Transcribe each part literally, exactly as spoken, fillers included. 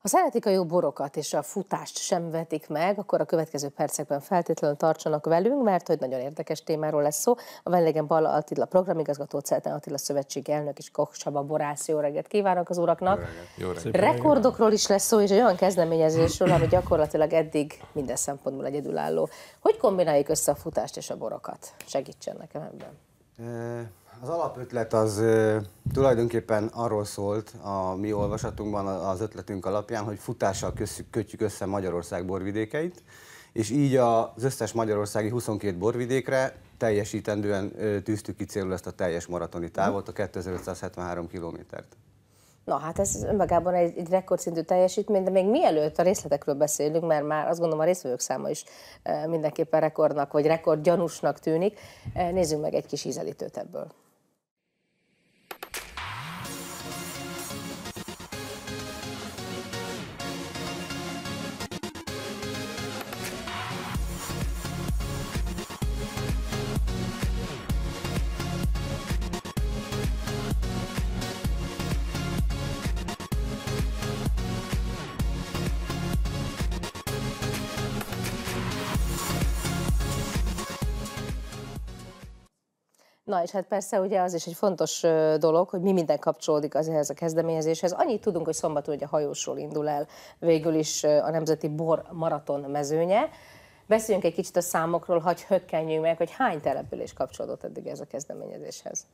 Ha szeretik a jó borokat és a futást sem vetik meg, akkor a következő percekben feltétlenül tartsanak velünk, mert hogy nagyon érdekes témáról lesz szó. A vendégem Balla Attila programigazgató, Celten Attila szövetségi elnök és Koch Csaba borász. Jó reggelt kívánok az uraknak! Jó reggelt. Jó reggelt. Rekordokról is lesz szó, és egy olyan kezdeményezésről, ami gyakorlatilag eddig minden szempontból egyedülálló. Hogy kombináljuk össze a futást és a borokat? Segítsen nekem ebben. Az alapötlet az tulajdonképpen arról szólt a mi olvasatunkban az ötletünk alapján, hogy futással kötjük össze Magyarország borvidékeit, és így az összes magyarországi huszonkét borvidékre teljesítendően tűztük ki célul ezt a teljes maratoni távot, a kétezer-ötszázhetvenhárom kilométert. Na hát ez önmagában egy, egy rekordszintű teljesítmény, de még mielőtt a részletekről beszélünk, mert már azt gondolom a résztvevők száma is mindenképpen rekordnak, vagy rekordgyanúsnak tűnik, nézzünk meg egy kis ízelítőt ebből. Na és hát persze ugye az is egy fontos dolog, hogy mi minden kapcsolódik azért a kezdeményezéshez. Annyit tudunk, hogy szombaton ugye a hajósról indul el végül is a Nemzeti Bor Maraton mezőnye. Beszéljünk egy kicsit a számokról, hogy hökkenjünk meg, hogy hány település kapcsolódott eddig ez a kezdeményezéshez.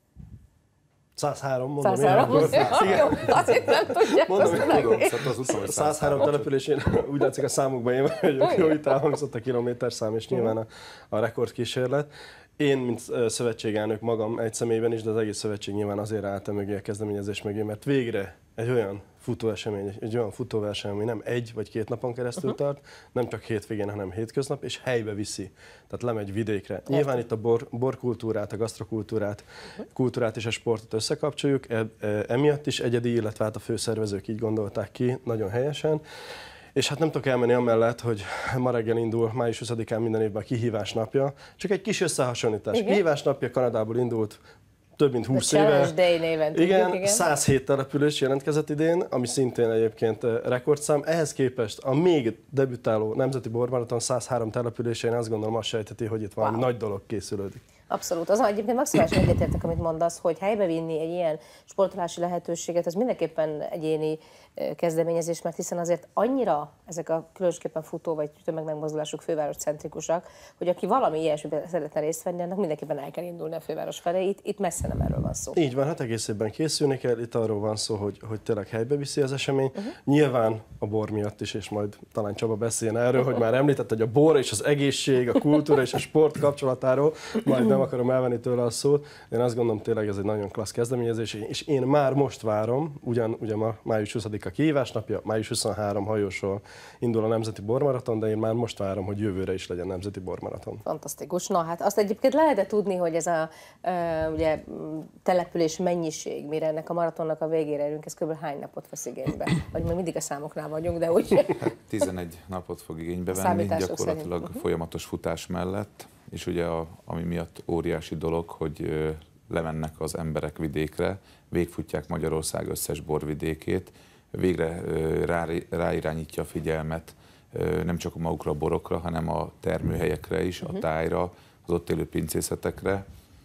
száz három, mondom száz három, én. Jó, azért nem tudják. Mondom, én tudom, szóval az utolsó, száz három településén úgy látszik a számukban én vagyok, jó, itt elhangzott a kilométerszám, és nyilván a, a rekordkísérlet. Én, mint szövetségelnök magam egy személyben is, de az egész szövetség nyilván azért álltam mögé a kezdeményezés mögé, mert végre egy olyan futóesemény, egy olyan futóverseny, ami nem egy vagy két napon keresztül uh-huh. tart, nem csak hétvégén, hanem hétköznap, és helybe viszi. Tehát lemegy vidékre. Értem. Nyilván itt a bor, borkultúrát, a gasztrokultúrát, uh-huh. kultúrát és a sportot összekapcsoljuk, e, e, emiatt is egyedi, illetve hát a főszervezők így gondolták ki, nagyon helyesen. És hát nem tudok elmenni amellett, hogy ma reggel indul május huszadikán minden évben a kihívás napja. Csak egy kis összehasonlítás. Igen? Kihívás napja Kanadából indult több mint húsz éve. Day néven tudjuk, igen, igen, száz hét település jelentkezett idén, ami szintén egyébként rekordszám. Ehhez képest a még debütáló Nemzeti Bormaraton száz három településén azt gondolom azt sejteti, hogy itt valami wow. nagy dolog készülődik. Abszolút. Azon egyébként maximálisan egyetértek, amit mondasz, hogy helybe vinni egy ilyen sportolási lehetőséget, az mindenképpen egyéni kezdeményezés, mert hiszen azért annyira ezek a különösképpen futó vagy tömegmegmozdulások főváros centrikusak, hogy aki valami ilyesmiben szeretne részt venni, annak mindenképpen el kell indulni a főváros felé. Itt, itt messze nem erről van szó. Így van, hát egész évben készülni kell, itt arról van szó, hogy, hogy tényleg helybe viszi az esemény. Uh-huh. Nyilván a bor miatt is, és majd talán Csaba beszéljen erről, hogy már említett, hogy a bor és az egészség, a kultúra és a sport kapcsolatáról, majd nem akarom elvenni tőle a szót. Én azt gondolom, tényleg ez egy nagyon klassz kezdeményezés, és én már most várom, ugyan, ugye ma május huszadika a kihívás napja, május huszonharmadika hajósról indul a Nemzeti Bormaraton, de én már most várom, hogy jövőre is legyen Nemzeti Bormaraton. Fantasztikus. Na hát azt egyébként lehet tudni, hogy ez a uh, ugye, település mennyiség, mire ennek a maratonnak a végére érünk, ez kb. Hány napot vesz igénybe? Vagy még mindig a számoknál vagyunk, de úgy. Hát tizenegy napot fog igénybe venni, gyakorlatilag szerint. Folyamatos futás mellett, és ugye a, ami miatt óriási dolog, hogy uh, lemennek az emberek vidékre, végfutják Magyarország összes borvidékét, végre rá, ráirányítja a figyelmet nem csak a magukra a borokra, hanem a termőhelyekre is, uh-huh. a tájra, az ott élő pincészetekre.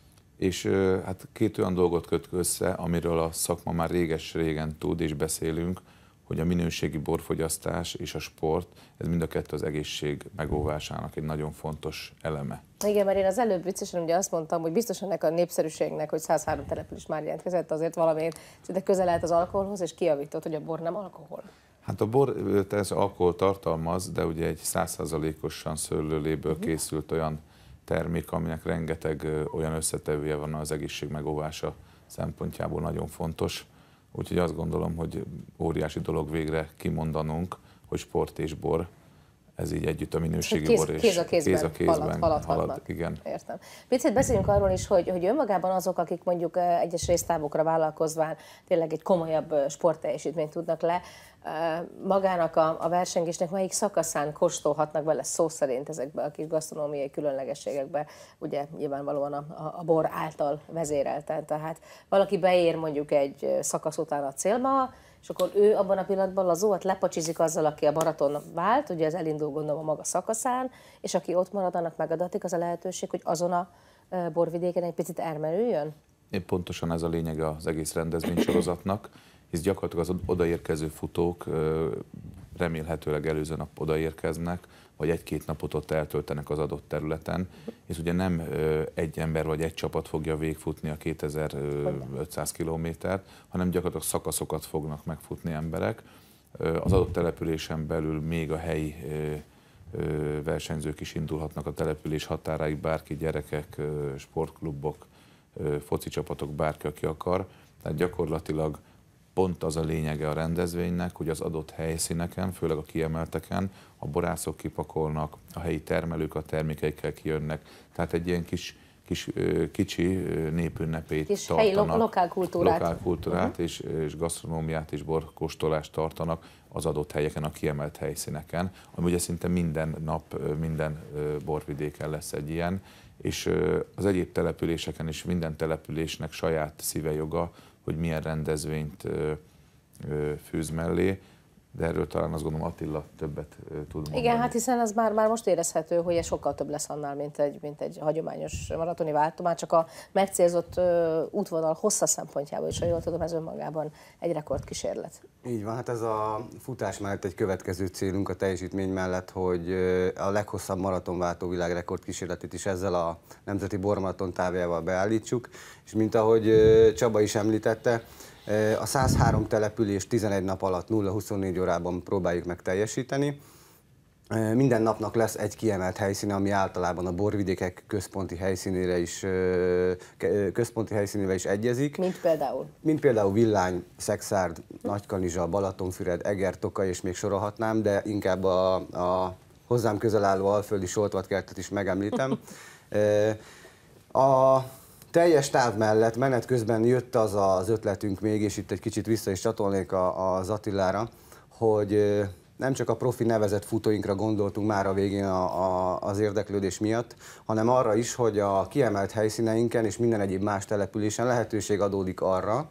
És hát két olyan dolgot köt össze, amiről a szakma már réges-régen tud és beszélünk, hogy a minőségi borfogyasztás és a sport, ez mind a kettő az egészség megóvásának egy nagyon fontos eleme. Igen, mert én az előbb viccesen ugye azt mondtam, hogy biztos ennek a népszerűségnek, hogy száz három település már jelentkezett, azért valamiért szinte közel állt az alkoholhoz, és kijavított, hogy a bor nem alkohol. Hát a bor természetesen alkohol tartalmaz, de ugye egy száz százalékosan szőlőléből uh-huh. készült olyan termék, aminek rengeteg olyan összetevője van az egészség megóvása szempontjából nagyon fontos. Úgyhogy azt gondolom, hogy óriási dolog végre kimondanunk, hogy sport és bor, ez így együtt a minőségi kéz, bor és kéz a kézben, kéz a kézben halad, halad. Igen. Értem. Picit beszéljünk arról is, hogy, hogy önmagában azok, akik mondjuk egyes résztávokra vállalkozván tényleg egy komolyabb sportteljesítményt tudnak le, magának a, a versengésnek melyik szakaszán kóstolhatnak bele szó szerint ezekbe a kis gasztronómiai különlegességekbe, ugye nyilvánvalóan a, a, a bor által vezérelten. Tehát valaki beér mondjuk egy szakasz után a célba, és akkor ő abban a pillanatban lazóat lepacsizik azzal, aki a maraton vált, ugye ez elindul gondolom a maga szakaszán, és aki ott marad, annak megadatik az a lehetőség, hogy azon a borvidéken egy picit elmerüljön? Én pontosan ez a lényeg az egész rendezvénysorozatnak, hisz gyakorlatilag az odaérkező futók remélhetőleg előző nap odaérkeznek, vagy egy-két napot ott eltöltenek az adott területen, és ugye nem egy ember vagy egy csapat fogja végigfutni a kétezer-ötszáz kilométert, hanem gyakorlatilag szakaszokat fognak megfutni emberek. Az adott településen belül még a helyi versenyzők is indulhatnak a település határáig, bárki, gyerekek, sportklubok, foci csapatok, bárki, aki akar. Tehát gyakorlatilag pont az a lényege a rendezvénynek, hogy az adott helyszíneken, főleg a kiemelteken, a borászok kipakolnak, a helyi termelők a termékeikkel kijönnek. Tehát egy ilyen kis, kis kicsi népünnepét kis tartanak. Helyi lokálkultúrát. Lokálkultúrát uh-huh. és, és gasztronómiát és borkóstolást tartanak az adott helyeken, a kiemelt helyszíneken, ami ugye szinte minden nap, minden borvidéken lesz egy ilyen, és az egyéb településeken is minden településnek saját szívejoga, hogy milyen rendezvényt ö, ö, fűz mellé, de erről talán azt gondolom Attila többet ö, tud mondani. Igen, hát hiszen az már, már most érezhető, hogy ez sokkal több lesz annál, mint egy, mint egy hagyományos maratoni váltó. Már csak a megcélzott ö, útvonal hossza szempontjából is, ha jól tudom, ez önmagában egy rekordkísérlet. Így van, hát ez a futás mellett egy következő célunk a teljesítmény mellett, hogy a leghosszabb maratonváltó világrekordkísérletét is ezzel a Nemzeti Bormaraton távjával beállítsuk, és mint ahogy Csaba is említette, a száz három település tizenegy nap alatt nulla huszonnégy órában próbáljuk meg teljesíteni. Minden napnak lesz egy kiemelt helyszíne, ami általában a borvidékek központi helyszínére is, központi helyszínével is egyezik. Mint például? Mint például Villány, Szekszárd, Nagykanizsa, Balatonfüred, Eger, Tokaj, és még sorolhatnám, de inkább a, a hozzám közel álló alföldi Soltvatkertet is megemlítem. A teljes táv mellett menet közben jött az az ötletünk még, és itt egy kicsit vissza is csatolnék az Attilára, hogy nem csak a profi nevezett futóinkra gondoltunk már a végén a, a, az érdeklődés miatt, hanem arra is, hogy a kiemelt helyszíneinken és minden egyéb más településen lehetőség adódik arra,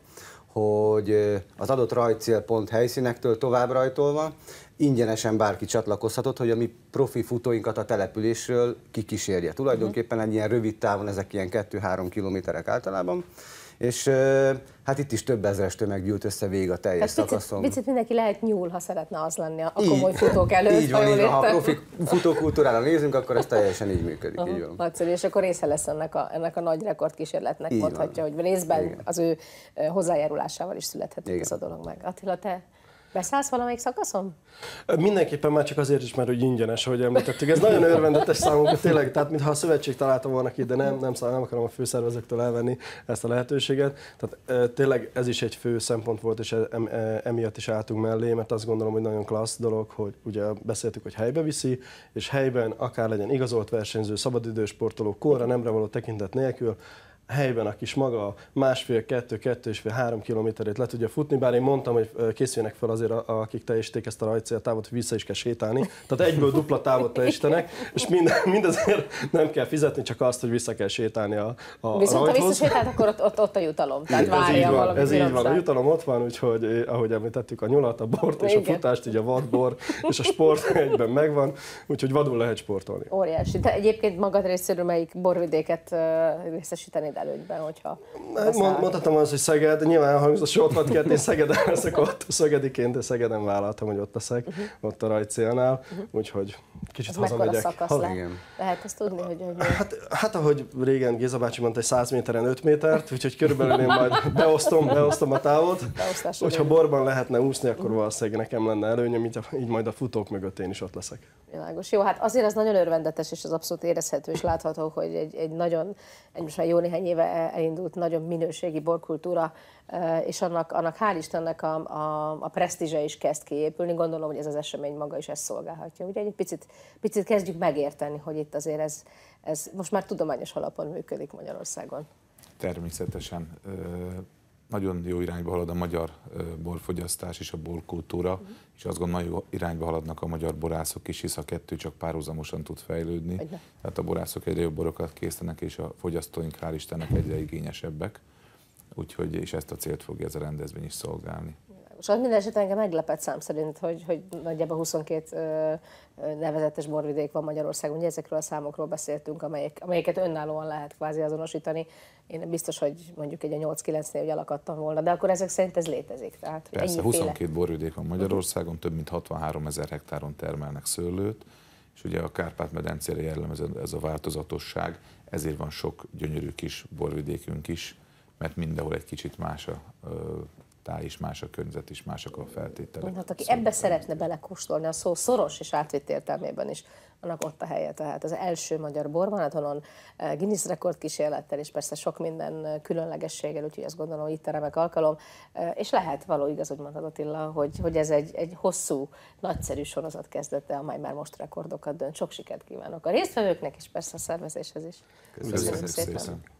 hogy az adott rajtcélpont helyszínektől tovább rajtolva ingyenesen bárki csatlakozhatott, hogy a mi profi futóinkat a településről kikísérje. Tulajdonképpen egy ilyen rövid távon, ezek ilyen kettő-három kilométerek általában, és hát itt is több ezres tömeg gyűlt össze végig a teljes hát szakaszon. Picit mindenki lehet nyúl, ha szeretne az lenni a komoly futók előtt. Így van, így van. Ha a profi futókultúrára nézünk, akkor ez teljesen így működik. Így van. Nagyszerű, és akkor része lesz ennek a, ennek a nagy rekordkísérletnek, így mondhatja, van. hogy részben igen. az ő hozzájárulásával is születhet ez a dolog meg. Attila, te beszállsz valamelyik szakaszon? Mindenképpen már csak azért is, mert hogy ingyenes, ahogy említettük. Ez nagyon örvendetes számunkra, tényleg, tehát mintha a szövetség találta volna ki, de nem, nem, nem akarom a főszervezőktől elvenni ezt a lehetőséget. Tehát tényleg ez is egy fő szempont volt, és emiatt is álltunk mellé, mert azt gondolom, hogy nagyon klassz dolog, hogy ugye beszéltük, hogy helybe viszi, és helyben akár legyen igazolt versenyző, szabadidős sportoló, korra, nemre való tekintet nélkül, helyben a kis maga másfél, kettő, kettő és fél, három kilométerét le tudja futni, bár én mondtam, hogy készüljenek fel azért, akik teljesítik ezt a rajtcéltávot, hogy vissza is kell sétálni. Tehát egyből dupla távot teljesítenek, és mind, mindezért nem kell fizetni, csak azt, hogy vissza kell sétálni a, a Viszont rajthoz. ha visszasétált, akkor ott, ott, ott a jutalom. Tehát ez így van, valami ez így van. A jutalom ott van, úgyhogy ahogy említettük, a nyulat, a bort és igen. a futást, így a vadbor és a sport egyben megvan, úgyhogy vadul lehet sportolni. Óriási. De egyébként magad részéről melyik borvidéket részesítenéd előnyben, hogyha Mond, mondhatom azt, hogy Szeged, nyilván hangzott Soltvatkert, én Szegeden leszek ott, szegediként, de Szegeden vállaltam, hogy ott leszek, uh-huh. ott a rajtcélnál, uh-huh. úgyhogy kicsit ez hazamegyek. mekkora szakasz Ha, le? Lehet azt tudni, hogy... hogy... Hát, hát ahogy régen Géza bácsi mondta, egy száz méteren öt métert, úgyhogy körülbelül én majd beosztom, beosztom a távot. Hogyha borban lehetne úszni, akkor valószínűleg nekem lenne előnyöm, így, így majd a futók mögött én is ott leszek. Világos. Jó, hát azért az nagyon örvendetes, és az abszolút érezhető és látható, hogy egy, egy nagyon, egy most már jó néhány éve elindult nagyon minőségi borkultúra, és annak, annak hál' Istennek a, a, a presztízse is kezd kiépülni. Gondolom, hogy ez az esemény maga is ezt szolgálhatja. Ugye egy picit, picit kezdjük megérteni, hogy itt azért ez, ez most már tudományos alapon működik Magyarországon. Természetesen. Nagyon jó irányba halad a magyar borfogyasztás és a borkultúra, uh-huh. és azt gondolom, nagyon jó irányba haladnak a magyar borászok is, hisz a kettő csak párhuzamosan tud fejlődni. Egyre. Tehát a borászok egyre jobb borokat készítenek, és a fogyasztóink hál' Istennek egyre igényesebbek. Úgyhogy és ezt a célt fogja ez a rendezvény is szolgálni. És az minden esetben engem meglepett szám szerint, hogy, hogy nagyjából huszonkét ö, nevezetes borvidék van Magyarországon. Ugye ezekről a számokról beszéltünk, amelyek, amelyeket önállóan lehet kvázi azonosítani. Én biztos, hogy mondjuk egy a nyolc-kilencnél ugye alakadtam volna, de akkor ezek szerint ez létezik. Tehát persze, huszonkét borvidék van Magyarországon, több mint hatvanhárom ezer hektáron termelnek szőlőt, és ugye a Kárpát-medencére jellemző ez a változatosság, ezért van sok gyönyörű kis borvidékünk is, mert mindenhol egy kicsit más a táj is, más a környezet is, mások a feltételek. Hát aki ebbe szeretne belekóstolni, a szó szoros és átvitt értelmében is, annak ott a helye. Tehát az első magyar bormaratonon Guinness rekordkísérlettel, és persze sok minden különlegességgel, úgyhogy azt gondolom, hogy itt a remek alkalom. És lehet való igaz, hogy mondtad Attila, hogy, hogy ez egy, egy hosszú, nagyszerű sorozat kezdete, amely már most rekordokat dönt. Sok sikert kívánok a résztvevőknek, és persze a szervezéshez is. Köszönöm, Köszönöm szépen. szépen.